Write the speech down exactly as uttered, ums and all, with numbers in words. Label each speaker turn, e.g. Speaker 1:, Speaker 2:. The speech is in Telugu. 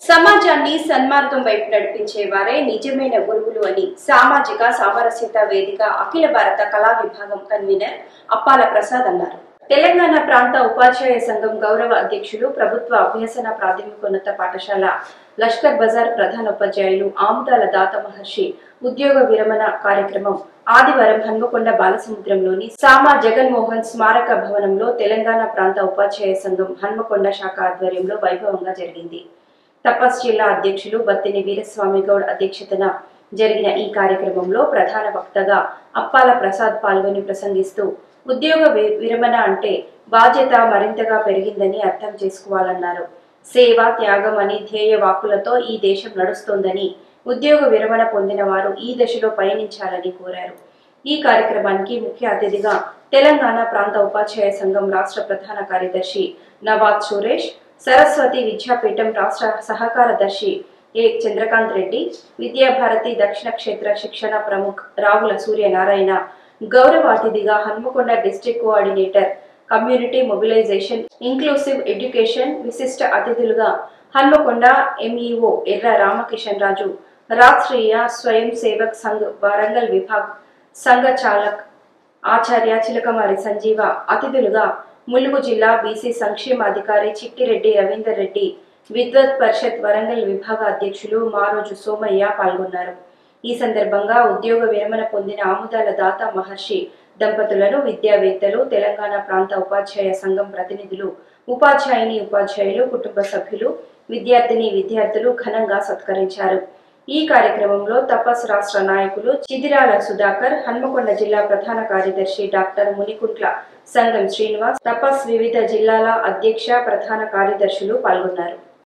Speaker 1: సమాజాన్ని సన్మార్గం వైపు నడిపించే వారే నిజమైన గురువులు అని సామాజిక సామరస్యత వేదిక అఖిల భారత కళా విభాగం కన్వీనర్ అప్పాల ప్రసాద్ అన్నారు. తెలంగాణ ప్రాంత ఉపాధ్యాయ సంఘం గౌరవ అధ్యక్షులు, ప్రభుత్వ అభ్యసన ప్రాథమికోన్నత పాఠశాల లష్కర్ బజార్ ప్రధాన ఉపాధ్యాయులు ఆముదాల దాత మహర్షి ఉద్యోగ విరమణ కార్యక్రమం ఆదివారం హన్మకొండ బాలసముద్రంలోని సామా జగన్మోహన్ స్మారక భవనంలో తెలంగాణ ప్రాంత ఉపాధ్యాయ సంఘం హన్మకొండ శాఖ ఆధ్వర్యంలో వైభవంగా జరిగింది. తపస్ జిల్లా అధ్యక్షులు బత్తిని వీరస్వామి గౌడ్ అధ్యక్షతన జరిగిన ఈ కార్యక్రమంలో ప్రధాన వక్తగా అప్పాల ప్రసాద్ పాల్గొని ప్రసంగిస్తూ ఉద్యోగ విరమణ అంటే బాధ్యత మరింతగా పెరిగిందని అర్థం చేసుకోవాలన్నారు. సేవ, త్యాగం అని ధ్యేయ వాక్కులతో ఈ దేశం నడుస్తోందని, ఉద్యోగ విరమణ పొందిన వారు ఈ దశలో పయనించాలని కోరారు. ఈ కార్యక్రమానికి ముఖ్య అతిథిగా తెలంగాణ ప్రాంత ఉపాధ్యాయ సంఘం రాష్ట్ర ప్రధాన కార్యదర్శి నవాజ్ సురేష్, సరస్వతి విద్యాపీఠం రాష్ట్ర సహకారదర్శి ఏ చంద్రకాంత్ రెడ్డి, విద్యాభారతి దక్షిణ క్షేత్ర శిక్షణ ప్రముఖ్ రావుల సూర్యనారాయణ, గౌరవ అతిథిగా Hanmakonda district coordinator community mobilisation inclusive education, విశిష్ట అతిథులుగా హన్మకొండ ఎంఈఓ ఎర్ర రామకిషన్ రాజు, రాష్ట్రీయ స్వయం సేవక్ సంఘ్ వరంగల్ విభాగ్ సంఘ చాలక్ ఆచార్య చిలకమారి సంజీవ, అతిథులుగా ములుగు జిల్లా బీసీ సంక్షేమ అధికారి చిట్టిరెడ్డి రవీందర్ రెడ్డి, విద్వత్ పరిషత్ వరంగల్ విభాగ అధ్యక్షులు మారోజు సోమయ్య పాల్గొన్నారు. ఈ సందర్భంగా ఉద్యోగ విరమణ పొందిన ఆముదాల దాత మహర్షి దంపతులను విద్యావేత్తలు, తెలంగాణ ప్రాంత ఉపాధ్యాయ సంఘం ప్రతినిధులు, ఉపాధ్యాయుని ఉపాధ్యాయులు, కుటుంబ సభ్యులు, విద్యార్థిని విద్యార్థులు ఘనంగా సత్కరించారు. ఈ కార్యక్రమంలో తపస్ రాష్ట్ర నాయకులు చిదిరాల సుధాకర్, హన్మకొండ జిల్లా ప్రధాన కార్యదర్శి డాక్టర్ మునికుంట్ల సంఘం శ్రీనివాస్, తపస్ వివిధ జిల్లాల అధ్యక్ష, ప్రధాన కార్యదర్శులు పాల్గొన్నారు.